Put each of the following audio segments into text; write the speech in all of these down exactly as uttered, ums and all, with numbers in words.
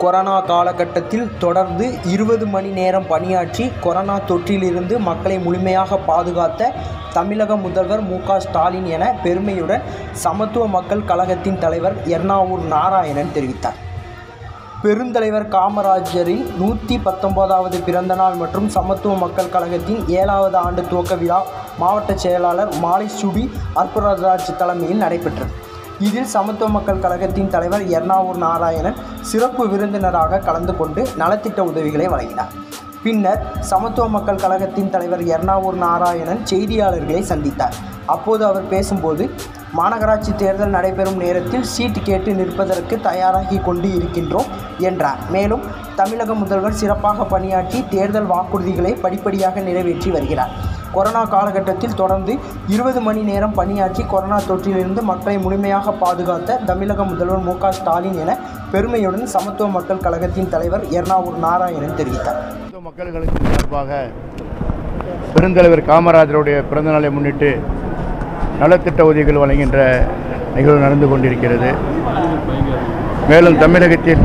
Corona காலகட்டத்தில் தொடர்ந்து இருபது மணி நேரம் பணியாற்றி கொரோனா தொற்றிலிருந்து மக்களை முழுமையாக பாதுகாத்த தமிழக முதல்வர் மு க ஸ்டாலின் என பெருமையுடன் சமத்துவ மக்கள் கழகத்தின் தலைவர் எர்ணாவூர் நாராயணன் தெரிவித்தார். பெருந்தலைவர் காமராஜரின் நூற்றி பத்தொன்பதாவது பிறந்தநாள் மற்றும் சமத்துவ மக்கள் கழகத்தின் ஏழாவது ஆண்டு துவக்க விழா மாவட்ட செயலாளர் மாலை சுடி அற்புதராஜ் தலைமையில் நடைபெற்றது. இதில் சமத்துவ மக்கள் கழகத்தின் தலைவர் எர்ணாவூர் நாராயணன் சிறப்பு விருந்தினராக கலந்து கொண்டு நலத்திட்ட உதவிகளை வழங்கினார். பின்னர் சமத்துவ மக்கள் கழகத்தின் தலைவர் எர்ணாவூர் நாராயணன் செய்தியாளர்களை சந்தித்தார். அப்போது அவர் பேசும்போது, மாநகராட்சி தேர்தல் நடைபெறும் நேரத்தில் சீட்டு கேட்டு நிற்பதற்கு தயாராகி கொண்டு இருக்கின்றோம் என்றார். மேலும் தமிழக முதல்வர் சிறப்பாக பணியாற்றி தேர்தல் வாக்குறுதிகளை படிப்படியாக நிறைவேற்றி வருகிறார். கொரோனா காலகட்டத்தில் தொடர்ந்து இருபது மணி நேரம் பணியாற்றி கொரோனா தொற்றிலிருந்து மக்களை முழுமையாக பாதுகாத்த தமிழக முதல்வர் மு க ஸ்டாலின் என பெருமையுடன் சமத்துவ மக்கள் கழகத்தின் தலைவர் எர்ணாவூர் நாராயணன் தெரிவித்தார். மக்கள் கழகத்தின் சார்பாக பெருந்தலைவர் காமராஜருடைய பிறந்தநாளை முன்னிட்டு நலத்திட்ட உதவிகள் வழங்குகின்ற நிகழ்வு நடந்து கொண்டிருக்கிறது. மேலும் தமிழகத்தில்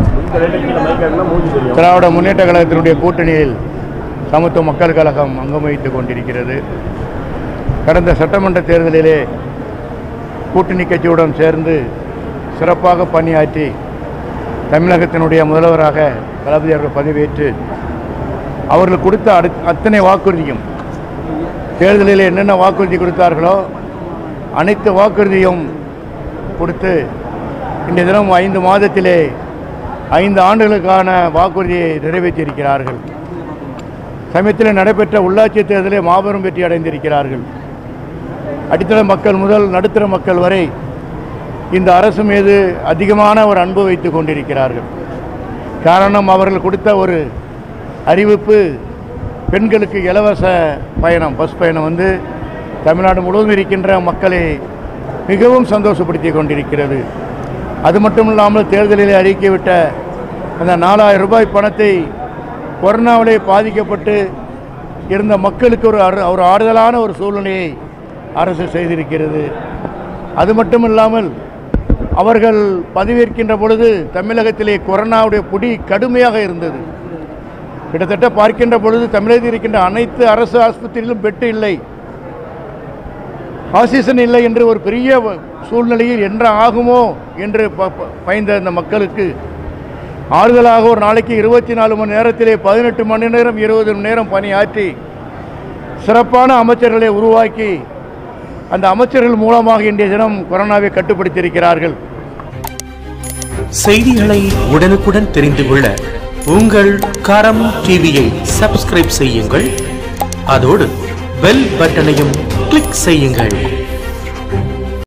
திராவிட முன்னேற்ற கழகத்தினுடைய கூட்டணியில் சமத்துவ மக்கள் கழகம் அங்கம் வகித்துக் கொண்டிருக்கிறது. கடந்த சட்டமன்ற தேர்தலிலே கூட்டணி கட்சியுடன் சேர்ந்து சிறப்பாக பணியாற்றி தமிழகத்தினுடைய முதல்வராக தளபதி அவர்கள் பதவியேற்று அவர்கள் கொடுத்த அடு அத்தனை வாக்குறுதியும் தேர்தலில் என்னென்ன வாக்குறுதி கொடுத்தார்களோ அனைத்து வாக்குறுதியும் கொடுத்து இன்றைய தினம் ஐந்து மாதத்திலே ஐந்து ஆண்டுகளுக்கான வாக்குறுதியை நிறைவேற்றியிருக்கிறார்கள். சமயத்தில் நடைபெற்ற உள்ளாட்சி தேர்தலில் மாபெரும் வெற்றி அடைந்திருக்கிறார்கள். அடித்தள மக்கள் முதல் நடுத்தர மக்கள் வரை இந்த அரசு மீது அதிகமான ஒரு அன்பு வைத்து கொண்டிருக்கிறார்கள். காரணம், அவர்கள் கொடுத்த ஒரு அறிவிப்பு, பெண்களுக்கு இலவச பயணம், பஸ் பயணம் வந்து தமிழ்நாடு முழுவதும் இருக்கின்ற மக்களை மிகவும் சந்தோஷப்படுத்தி கொண்டிருக்கிறது. அது மட்டும் இல்லாமல் தேர்தலில் அறிவிக்கிவிட்ட அந்த நாலாயிரம் ரூபாய் பணத்தை கொரோனாவிலே பாதிக்கப்பட்டு இருந்த மக்களுக்கு ஒரு ஒரு ஆறுதலான ஒரு சூழ்நிலையை அரசு செய்திருக்கிறது. அது மட்டும் இல்லாமல் அவர்கள் பதவியேற்கின்ற பொழுது தமிழகத்திலே கொரோனாவுடைய பிடி கடுமையாக இருந்தது. கிட்டத்தட்ட பார்க்கின்ற பொழுது தமிழகத்தில் இருக்கின்ற அனைத்து அரசு ஆஸ்பத்திரியிலும் பெட்டு இல்லை, ஆக்சிஜன் இல்லை என்று ஒரு பெரிய சூழ்நிலையில் என்ன ஆகுமோ என்று பயந்த இந்த மக்களுக்கு ஆறுதலாக ஒரு நாளைக்கு இருபத்தி நாலு மணி நேரத்திலே பதினெட்டு மணி நேரம் இருபது மணி நேரம் பணியாற்றி சிறப்பான அமைச்சர்களை உருவாக்கி அந்த அமைச்சர்கள் மூலமாக இன்றைய தினம் கொரோனாவை கட்டுப்படுத்தியிருக்கிறார்கள். செய்திகளை உடனுக்குடன் தெரிந்து கொள்ள உங்கள் கரம் டிவியை சப்ஸ்கிரைப் செய்யுங்கள். அதோடு பெல் பட்டனையும் கிளிக் செய்யுங்கள்.